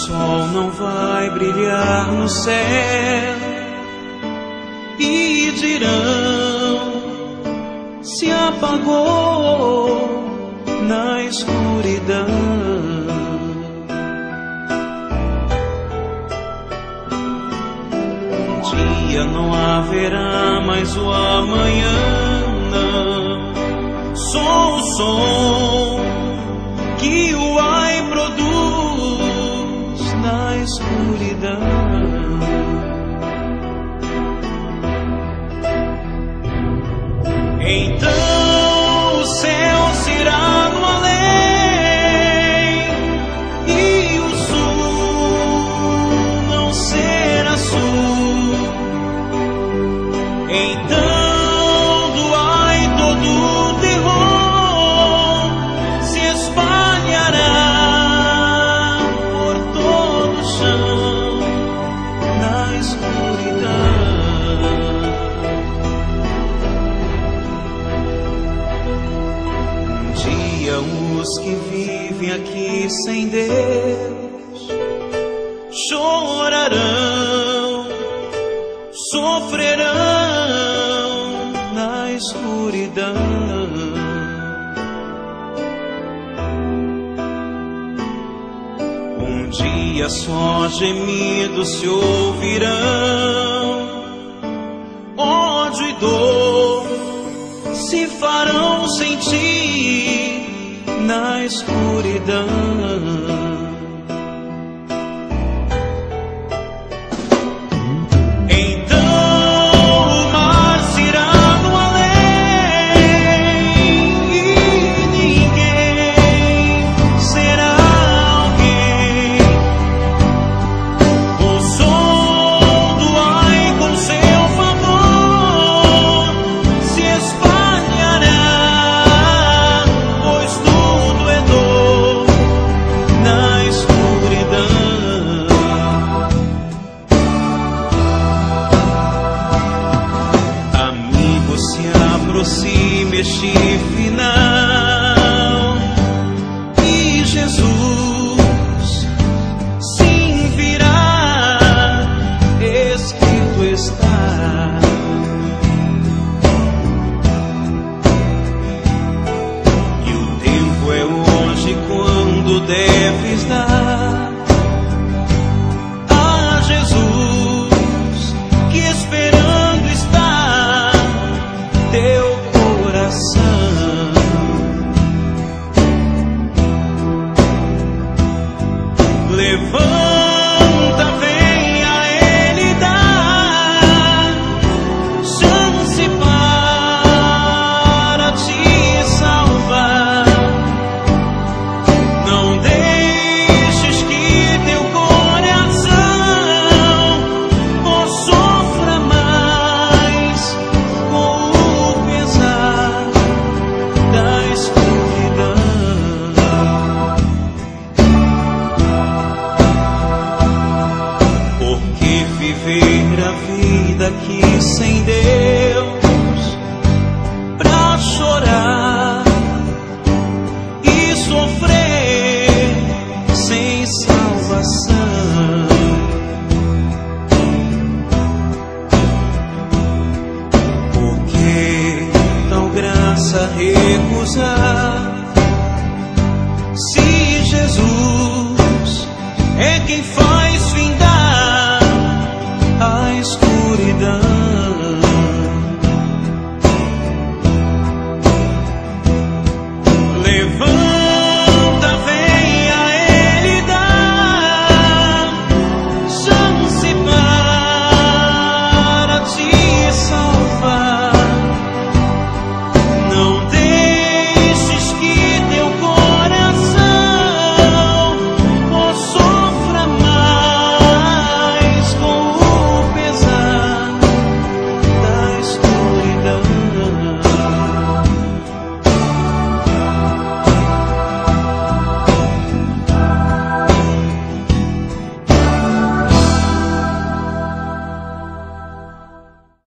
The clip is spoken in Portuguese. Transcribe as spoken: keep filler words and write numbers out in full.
sol não vai brilhar no céu, e dirão: se apagou na escuridão. Um dia não haverá mais o amanhã, não. Sou o som que o ai produz na escuridão. Então o céu se irá no além, e o sul não será sul. Então do ai todo o terror se espalhará por todo o chão na escuridão. Os que vivem aqui sem Deus chorarão, sofrerão na escuridão. Um dia só gemidos se ouvirão, ódio e dor se farão sentir na escuridão. Aproxime este final, e Jesus sim virá, escrito está. E o tempo é hoje quando deves dar a Jesus, que esperando está teu coração. Levanta, vem a Ele dar chance para te salvar. Não deixes que teu coração oh, sofra mais com o pesar da escuridão. Porque viver a vida aqui sem Deus, pra chorar e sofrer sem salvação. Por que tal graça recusar?